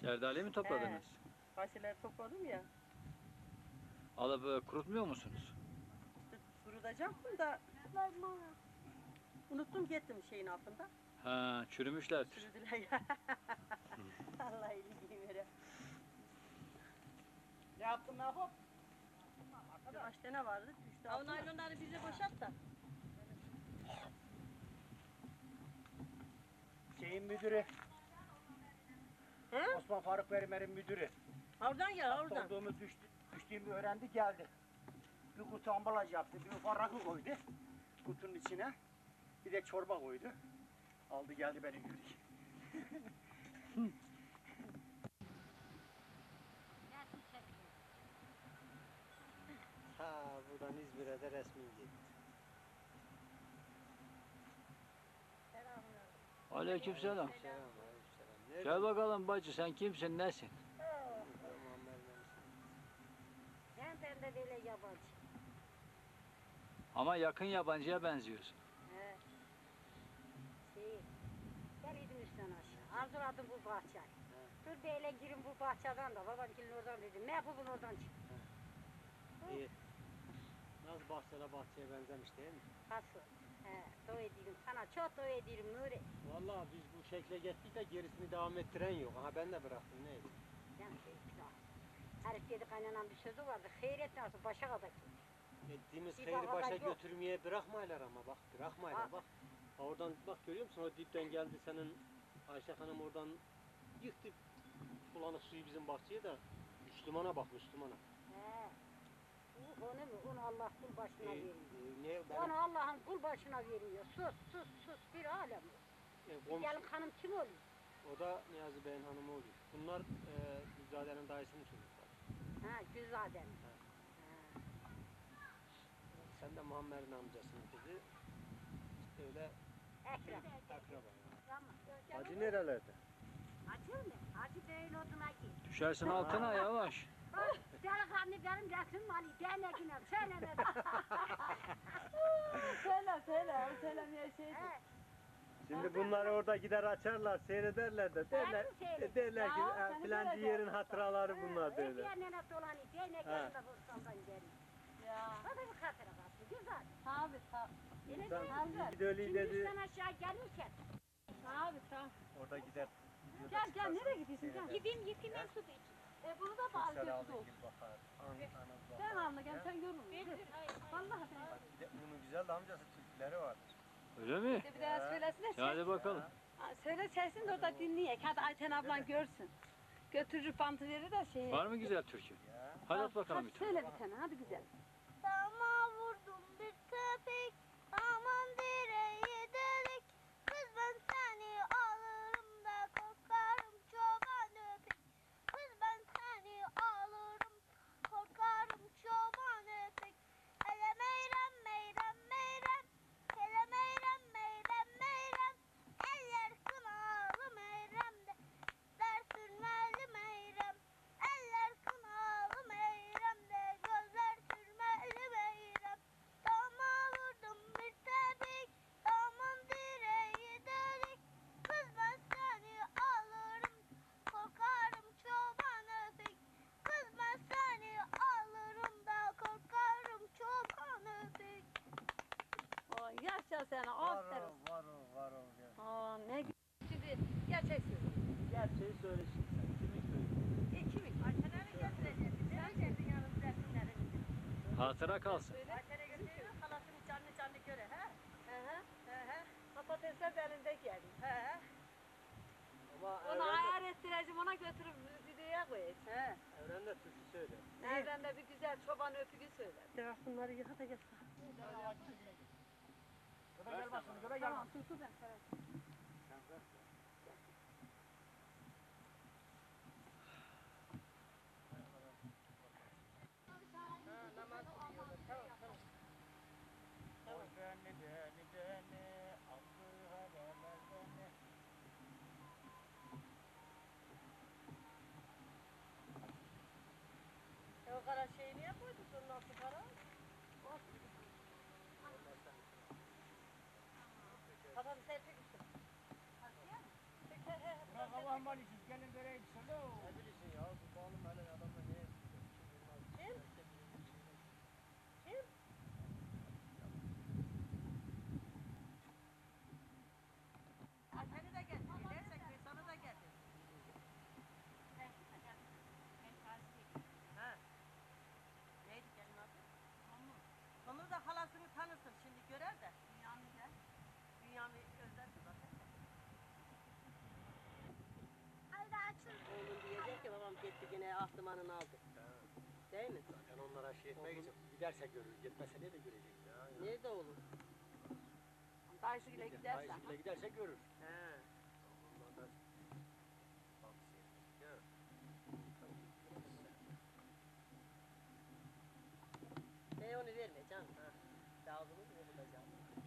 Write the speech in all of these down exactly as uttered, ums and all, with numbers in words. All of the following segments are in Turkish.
Şeftali mi topladınız? He, fasulyeleri topladım ya. Alıp e, kurutmuyor musunuz? İşte kurutacaktım da unuttum gittim şeyin altında. Ha, çürümüşlerdir. Çürüdüler ya. Allah iyiliğini vere. Ne yaptın ne yapıp? Kaç tane vardı? Düştü O altına. naylonları bize boşalt da. Şeyin müdürü. He? Osman Faruk Verimer'in müdürü. Oradan gel oradan. Olduğumuz düştü, düştüğümü öğrendi geldi. Bir kutu ambalaj yaptı, bir ufak rakı koydu kutunun içine. Bir de çorba koydu. Aldı geldi beni gördü. Ha buradan İzmir'e de resmi gitti. Aleykümselam. Selam aleykümselam. Nerede? Gel bakalım bacı, sen kimsin, nesin? Ben ben de böyle yabancı. Ama yakın yabancıya benziyorsun. He. Şey, geliydim üstten aşağı. Arzuladım bu bahçeyi. Dur böyle girin bu bahçeden de babamgilin oradan dedim. Ne yapalım oradan çık. İyi. Nasıl bahçede bahçeye benzemiş değil mi? Nasıl? He, dua edelim. Sana çok dua edelim Nuri. Vallahi biz bu şekle gittik de gerisini devam ettiren yok. Aha ben de bıraktım neydi? Yani şey, güzel. Herif dedi kaynanan bir sözü vardı. Hayret nasıl başa kadar ki. Ettiğimiz Bir hayırı baba başa yok. götürmeye bırakmaylar ama bak bırakmaylar Bak. bak. Ha, oradan bak görüyor musun o dipten geldi senin Ayşe Hanım oradan yıktı bulanık suyu bizim bahçeye de Müslümana bak Müslümana. He. Bu onu mu? Onu Allah kul başına Ee, veriyor. e, ne ben Onu Allah'ın kul başına veriyor. Sus sus sus bir alem. e, komşu, Gelin hanım kim oluyor? o da Niyazi Bey'in hanımı oluyor. Bunlar e, Güzade'nin dayısının çocukları. Ha Güzaden. Sen de Muammer'in amcasının kızı. İşte öyle Ekrem. akraba. Tamam. Hacı nerelerde? Acır mı? Acı değil oduna git. Düşersin altına yavaş. Bak delikanlı benim resim Ali. Denegine söyleme. Söyle söyle. O söylemeye şey. He. Şimdi bunları orada gider açarlar, seyrederler de derler, Ben mi seyredeyim? derler ki Ya, "Ha, seni filancı seyredeceğim." yerin hatıraları bunlar Öyle derler. yerine dolanıyor. Denegine borsamdan geri. Ya. O da bir hatıra bastı. Güzel. Tabi tabi. Yine Sen de. iyi gidelim Şimdi dedi, sen aşağı gelirken. Tabi tabi. orada gider. Gel gel nereye gidiyorsun gel. Gideyim yıkayım en su da içeyim. E bunu da bağlı Selam gözü olsun. bakar. An, anı Sen bakar. anla gel sen görün. Vallahi ben. Bir de Bunun güzel de amcası Türkleri var. Öyle mi? Bir daha söylesene. Ya hadi bakalım. Ha, söyle sesini de orada dinleyek. Hadi Ayten ablan görsün. Götürür pantı verir de şeyi. Var mı güzel türkü? Ya. Hadi at bakalım bir Hadi tane. söyle bir tane hadi güzel. Dama vurdum bir tepek, aman direğe delik. Kız ben seni alırım da korkarım çoban öpek. Kız ben seni alırım, korkarım çoban öpek. Hele meyrem meyrem meyrem, hele meyrem meyrem meyrem. Eller kınalı meyremde, der sürmeli meyrem. Eller kınalı meyremde, gözler sürmeli meyrem. Dama vurdum bir tepik, damın direği delik. Kız ben seni alırım, korkarım çoban öpek. Kız ben seni alırım da korkarım çoban öpek. O yaşa sana aferin. var o, var o. Gel. Aa ne güzel. Şimdi gerçek söyle. Gerçeği söyle şimdi sen, kimi söyle? E kimi? Ayşe'leri getireceğim. Sen geldin yalnız resimleri. Hatıra kalsın. Ayşe'leri götürüyor. Halasını canlı canlı göre. He? Hı hı. He he. Patatesler de elinde geldi. He he. Ama Onu Evren de, ayar ettireceğim ona götürüp videoya koyacağım. He. Evren de türkü söyle. Nereden de bir güzel çoban öpücü söyler. Biraz bunları yıka da gelsin. Göbe gel basın, göbe gel Tamam basın. sus ben sana. Oy beni beni beni, aklı haberler beni. E o kara şeyi niye koydun? Onun altı kara. Kafamı sen çekiştir. Bırak Allah'ın malisiz, gelin vereyim sana. gitti yine Ahtıman'ın aldı. Değil mi? Zaten onlara şey etmek için giderse görür, gitmezse ne de görecek ya. Nerede olur? Dayısıyla gidersen. Dayısıyla giderse görür. He. Onlar da tavsiye ettik ya. Ben onu verme canım. Ha. Lazım mı okutacağım?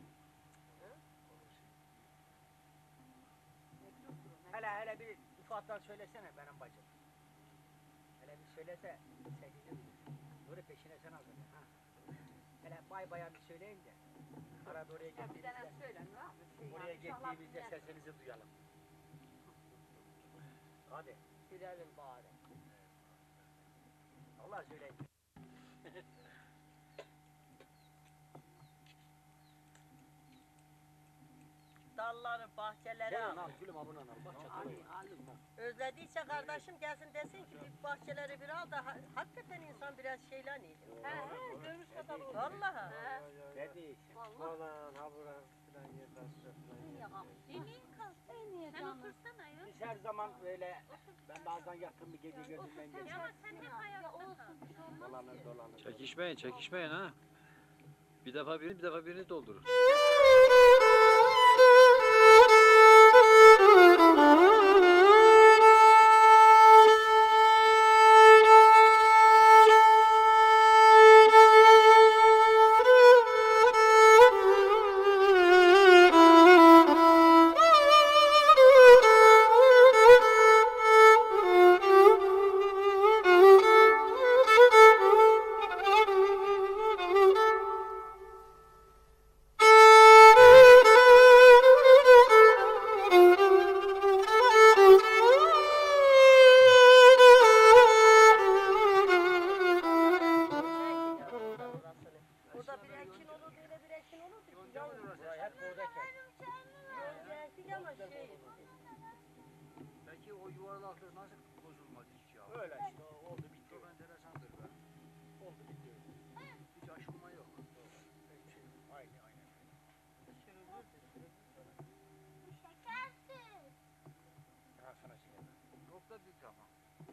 Hele hele bir ifatlar söylesene benim bacım. Hele bir söylese sevgilim. Nuri peşine sen al beni, ha. Hele bay bayan bir söyleyin de. Arada oraya Ya bir tane gittiğimizde, söyle ne yapayım? Şey, oraya yani inşallah gittiğimizde gider. sesinizi duyalım. Hadi. Sürelim bari. Allah söyleyin. Dalları, bahçeleri Sen al. al gülüm abone al. Bak çatı. Özlediyse kardeşim gelsin desin ki bir bahçeleri bir al da ha- hakikaten insan biraz şeyler neydi? He he görmüş kadar olur. Vallahi. He. Ne diyeyim? Vallahi. Falan habura filan yeterse falan. En iyi canım. Biz her zaman böyle, ben bazen yakın bir gece gözümden geçer. Ya olsun bir şey olmaz. Dolanır dolanır. Çekişmeyin, çekişmeyin ha. Bir defa birini, bir defa birini doldurun. Orada bir ekin olur, böyle bir ekin olur. Buraya hep buradayken. Yonca ama şey. Peki o yuvarlaklık nasıl bozulmadı hiç ya? Öyle işte o oldu bitti. Çok enteresandır be. Oldu bitti. Hiç aşılma yok. Aynı aynı. Şekersiz. Ha sana şey geldi. Çok da büyük ama.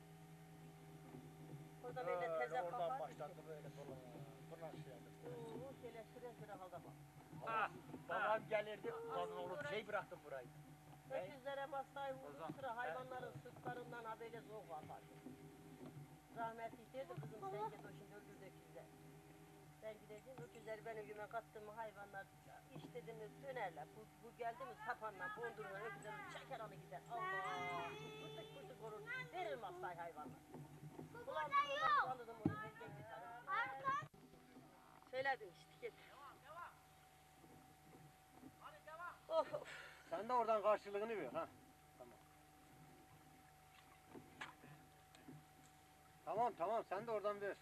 Orada böyle Öyle teze oradan kafa. başladı böyle dolan. Dolan şey yaptı. Oo, şöyle süre süre halda bak. Ah, babam gelirdi. Lan oğlum şey bıraktım burayı. Ne? Öküzlere bastay vurdu Ozan. sıra hayvanların sütlarından ha böyle soğuk atar. Rahmetli derdi kızım sen git o şimdi öldürdü öküzler. Ben gideceğim öküzleri ben ögüme kattım mı hayvanlar iş dedi mi dönerler. Bu, bu geldi mi sapanla bondururlar öküzleri çeker alı gider. Allah pırtık pırtık olur verir masay hayvanlar. Ulan ben alırım onu vereceğim bir tane. Söyledim işte git. Of of. Sen de oradan karşılığını ver ha. Tamam. Tamam tamam sen de oradan ver.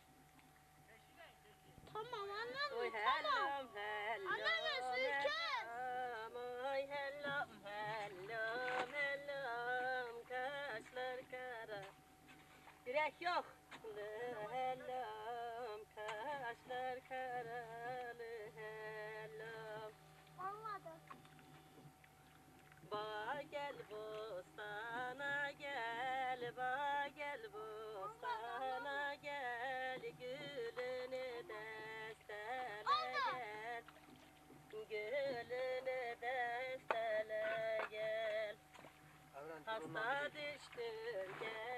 Tamam anladım. Oy hellam hellam. Anne, sirke. hellam, Oy hellam hellam hellam kaşlar kara. Yürek yok. Hellam kaşlar karalı hellam. Anladım. Ba gel bostana gel, ba gel bostana gel, gülünü destele gel, gülünü destele gel. Hasta düştüm gel.